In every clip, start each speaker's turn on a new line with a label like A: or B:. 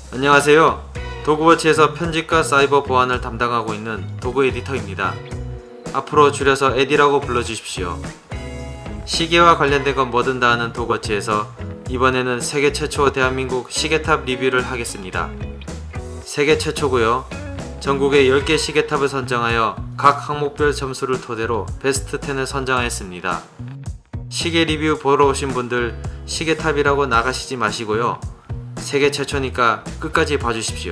A: 안녕하세요. 도그워치에서 편집과 사이버 보안을 담당하고 있는 도그 에디터입니다. 앞으로 줄여서 에디라고 불러주십시오. 시계와 관련된 건 뭐든 다 하는 도그워치에서 이번에는 세계 최초 대한민국 시계탑 리뷰를 하겠습니다. 세계 최초고요. 전국에 10개 시계탑을 선정하여 각 항목별 점수를 토대로 베스트 10을 선정하였습니다. 시계 리뷰 보러 오신 분들 시계탑이라고 나가시지 마시고요. 세계 최초니까 끝까지 봐주십시오.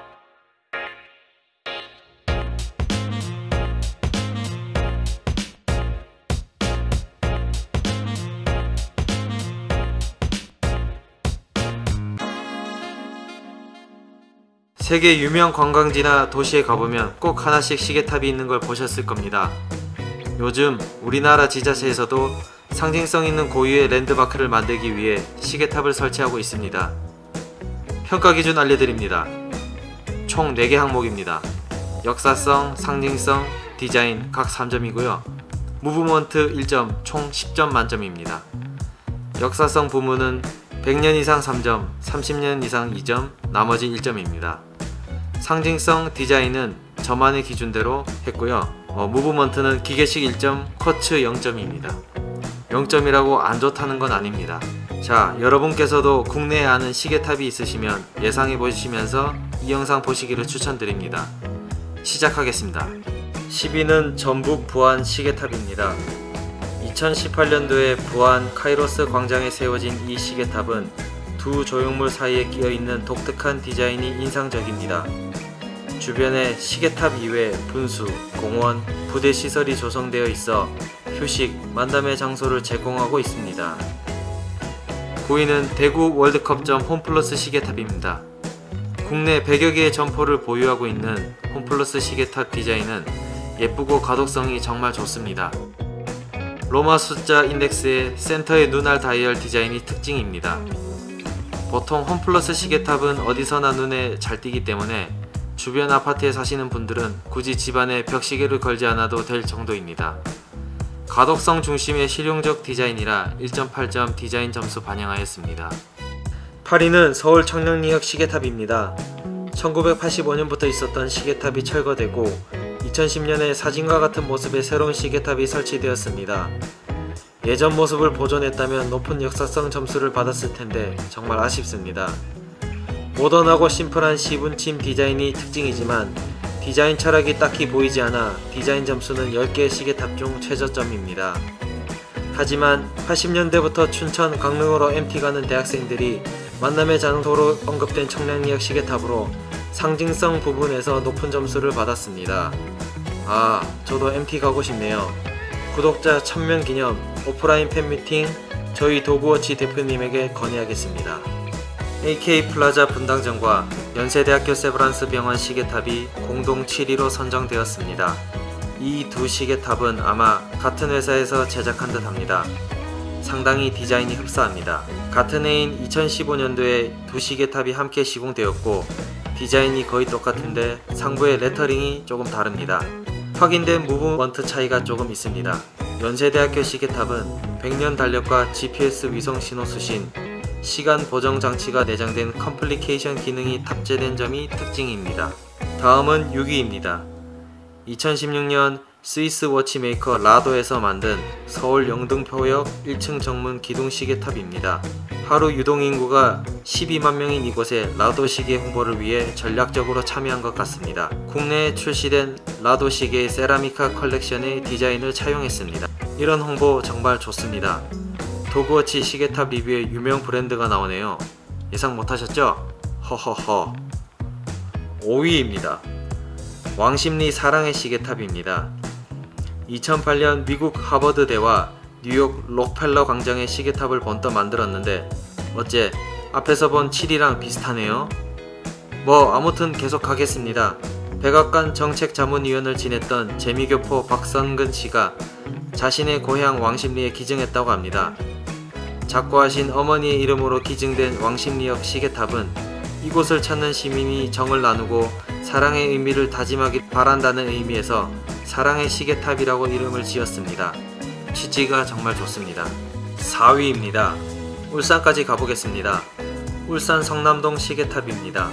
A: 세계 유명 관광지나 도시에 가보면 꼭 하나씩 시계탑이 있는 걸 보셨을 겁니다. 요즘 우리나라 지자체에서도 상징성 있는 고유의 랜드마크를 만들기 위해 시계탑을 설치하고 있습니다. 평가 기준 알려드립니다. 총 4개 항목입니다. 역사성, 상징성, 디자인 각 3점이고요. 무브먼트 1점, 총 10점 만점입니다. 역사성 부문은 100년 이상 3점, 30년 이상 2점, 나머지 1점입니다. 상징성 디자인은 저만의 기준대로 했고요. 무브먼트는 기계식 1점, 쿼츠 0점입니다. 0점이라고 안 좋다는 건 아닙니다. 자, 여러분께서도 국내에 아는 시계탑이 있으시면 예상해 보시면서 이 영상 보시기를 추천드립니다. 시작하겠습니다. 10위는 전북 부안 시계탑입니다. 2018년도에 부안 카이로스 광장에 세워진 이 시계탑은 두 조형물 사이에 끼어있는 독특한 디자인이 인상적입니다. 주변에 시계탑 이외 분수, 공원, 부대 시설이 조성되어 있어 휴식, 만남의 장소를 제공하고 있습니다. 9위는 대구 월드컵점 홈플러스 시계탑입니다. 국내 100여 개의 점포를 보유하고 있는 홈플러스 시계탑 디자인은 예쁘고 가독성이 정말 좋습니다. 로마 숫자 인덱스의 센터의 눈알 다이얼 디자인이 특징입니다. 보통 홈플러스 시계탑은 어디서나 눈에 잘 띄기 때문에 주변 아파트에 사시는 분들은 굳이 집안에 벽시계를 걸지 않아도 될 정도입니다. 가독성 중심의 실용적 디자인이라 1.8점 디자인 점수 반영하였습니다. 8위는 서울 청량리역 시계탑입니다. 1985년부터 있었던 시계탑이 철거되고 2010년에 사진과 같은 모습의 새로운 시계탑이 설치되었습니다. 예전 모습을 보존했다면 높은 역사성 점수를 받았을 텐데 정말 아쉽습니다. 모던하고 심플한 시분침 디자인이 특징이지만 디자인 철학이 딱히 보이지 않아 디자인 점수는 10개 시계탑 중 최저점입니다. 하지만 80년대부터 춘천, 강릉으로 MT 가는 대학생들이 만남의 장소로 언급된 청량리역 시계탑으로 상징성 부분에서 높은 점수를 받았습니다. 아, 저도 MT 가고 싶네요. 구독자 1000명 기념 오프라인 팬미팅 저희 도그워치 대표님에게 건의하겠습니다. AK 플라자 분당점과 연세대학교 세브란스 병원 시계탑이 공동 7위로 선정되었습니다. 이 두 시계탑은 아마 같은 회사에서 제작한 듯 합니다. 상당히 디자인이 흡사합니다. 같은 해인 2015년도에 두 시계탑이 함께 시공되었고 디자인이 거의 똑같은데 상부의 레터링이 조금 다릅니다. 확인된 무브먼트 차이가 조금 있습니다. 연세대학교 시계탑은 100년 달력과 GPS 위성 신호 수신, 시간 보정 장치가 내장된 컴플리케이션 기능이 탑재된 점이 특징입니다. 다음은 6위입니다. 2016년 스위스 워치메이커 라도에서 만든 서울 영등포역 1층 정문 기둥 시계탑입니다. 하루 유동인구가 12만 명인 이곳에 라도 시계 홍보를 위해 전략적으로 참여한 것 같습니다. 국내에 출시된 라도 시계의 세라미카 컬렉션의 디자인을 차용했습니다. 이런 홍보 정말 좋습니다. 도그워치 시계탑 리뷰에 유명 브랜드가 나오네요. 예상 못하셨죠? 허허허. 5위입니다. 왕십리 사랑의 시계탑입니다. 2008년 미국 하버드대와 뉴욕 록펠러 광장의 시계탑을 번떠 만들었는데 어째 앞에서 본 7위랑 비슷하네요. 아무튼 계속 가겠습니다. 백악관 정책자문위원을 지냈던 재미교포 박선근 씨가 자신의 고향 왕십리에 기증했다고 합니다. 작고하신 어머니의 이름으로 기증된 왕십리역 시계탑은 이곳을 찾는 시민이 정을 나누고 사랑의 의미를 다짐하길 바란다는 의미에서 사랑의 시계탑이라고 이름을 지었습니다. 취지가 정말 좋습니다. 4위입니다. 울산까지 가보겠습니다. 울산 성남동 시계탑입니다.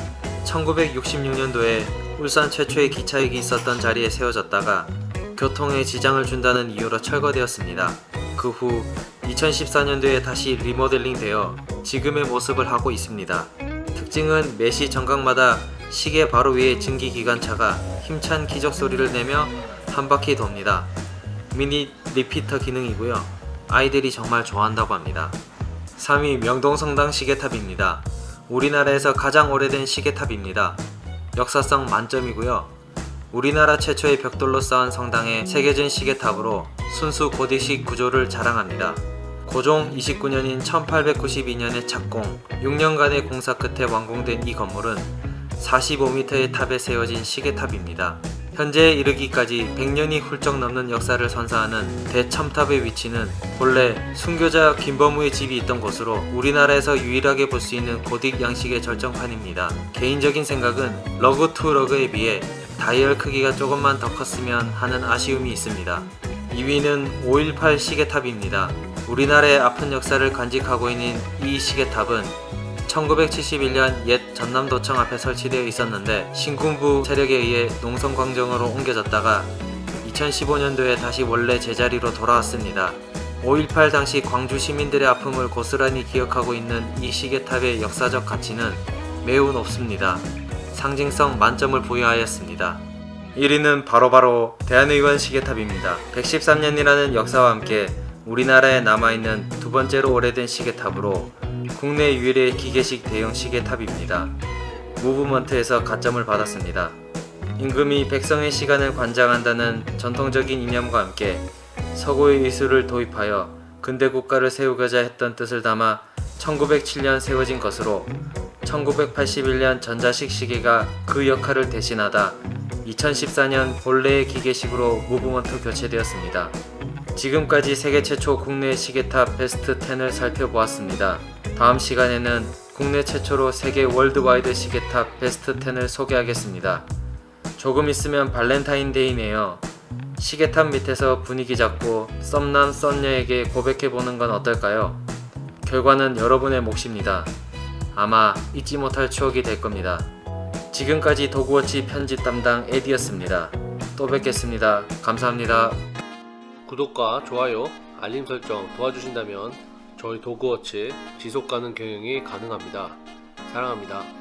A: 1966년도에 울산 최초의 기차역이 있었던 자리에 세워졌다가 교통에 지장을 준다는 이유로 철거되었습니다. 그 후 2014년도에 다시 리모델링 되어 지금의 모습을 하고 있습니다. 특징은 매시 정각마다 시계 바로 위에 증기기관차가 힘찬 기적 소리를 내며 한 바퀴 돕니다. 미니 리피터 기능이고요. 아이들이 정말 좋아한다고 합니다. 3위 명동성당 시계탑입니다. 우리나라에서 가장 오래된 시계탑입니다. 역사성 만점이고요. 우리나라 최초의 벽돌로 쌓은 성당의 새겨진 시계탑으로 순수 고딕식 구조를 자랑합니다. 고종 29년인 1892년에 착공, 6년간의 공사 끝에 완공된 이 건물은 45m의 탑에 세워진 시계탑입니다. 현재에 이르기까지 100년이 훌쩍 넘는 역사를 선사하는 대첨탑의 위치는 본래 순교자 김범우의 집이 있던 곳으로 우리나라에서 유일하게 볼 수 있는 고딕 양식의 절정판입니다. 개인적인 생각은 러그 투 러그에 비해 다이얼 크기가 조금만 더 컸으면 하는 아쉬움이 있습니다. 2위는 518 시계탑입니다. 우리나라의 아픈 역사를 간직하고 있는 이 시계탑은 1971년 옛 전남도청 앞에 설치되어 있었는데 신군부 세력에 의해 농성광정으로 옮겨졌다가 2015년도에 다시 원래 제자리로 돌아왔습니다. 5.18 당시 광주 시민들의 아픔을 고스란히 기억하고 있는 이 시계탑의 역사적 가치는 매우 높습니다. 상징성 만점을 부여하였습니다. 1위는 바로 대한의원 시계탑입니다. 113년이라는 역사와 함께 우리나라에 남아있는 두 번째로 오래된 시계탑으로 국내 유일의 기계식 대형 시계탑입니다. 무브먼트에서 가점을 받았습니다. 임금이 백성의 시간을 관장한다는 전통적인 이념과 함께 서구의 의술을 도입하여 근대 국가를 세우고자 했던 뜻을 담아 1907년 세워진 것으로 1981년 전자식 시계가 그 역할을 대신하다 2014년 본래의 기계식으로 무브먼트 교체되었습니다. 지금까지 세계 최초 국내 시계탑 베스트 10을 살펴보았습니다. 다음 시간에는 국내 최초로 세계 월드와이드 시계탑 베스트 10을 소개하겠습니다. 조금 있으면 발렌타인데이네요. 시계탑 밑에서 분위기 잡고 썸남 썸녀에게 고백해보는 건 어떨까요? 결과는 여러분의 몫입니다. 아마 잊지 못할 추억이 될 겁니다. 지금까지 도그워치 편집 담당 에디였습니다. 또 뵙겠습니다. 감사합니다.
B: 구독과 좋아요, 알림 설정 도와주신다면 저희 도그워치 지속가능 경영이 가능합니다. 사랑합니다.